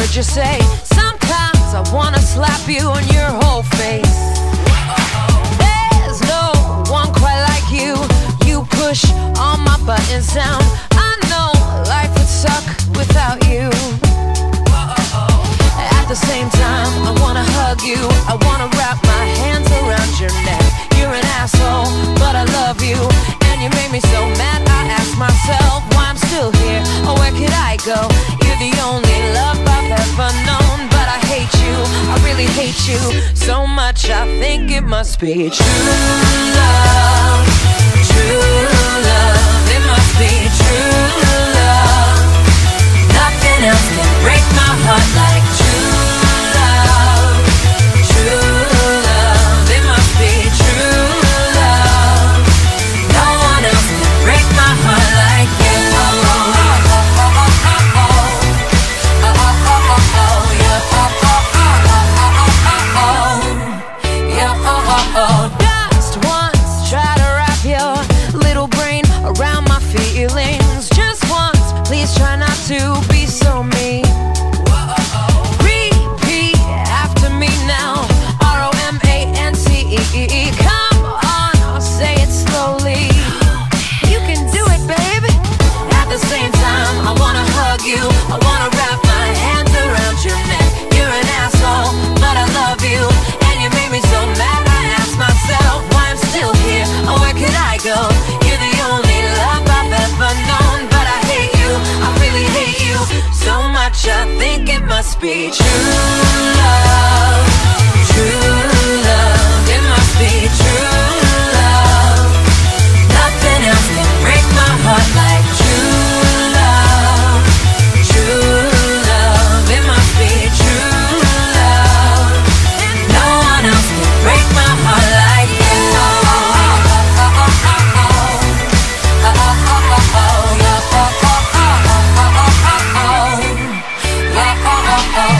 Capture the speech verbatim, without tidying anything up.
heard you say, sometimes I wanna slap you on your whole face. There's no one quite like you. You push all my buttons down. I know life would suck without you. At the same time, I wanna hug you. I wanna wrap my hands around your neck. You're an asshole, but I love you. And you made me so mad, I ask myself why I'm still here, or where could I go? You're the only love I've ever known, but I hate you, I really hate you so much, I think it must be true love. True love, it must be true love. Nothing else can break my heart like true love. True love, it must be true love. No one else can break my heart like you. Just once, try to wrap your little brain around my feelings. Just once, please try not to be so mean. Repeat after me now, R O M A N C E. Come on, I'll say it slowly. You can do it, baby. At the same time, I wanna hug you. I wanna wrap my hands around your neck. You're an asshole, but I love you. And you made me so mad, I ask myself why I'm still here, or where could I go? You're the only love I've ever known, but I hate you, I really hate you so much, I think it must be true love. True love, it must be true love. Nothing else can break my heart like true love. True love, it must be true love. No one else can break my heart like you. Oh,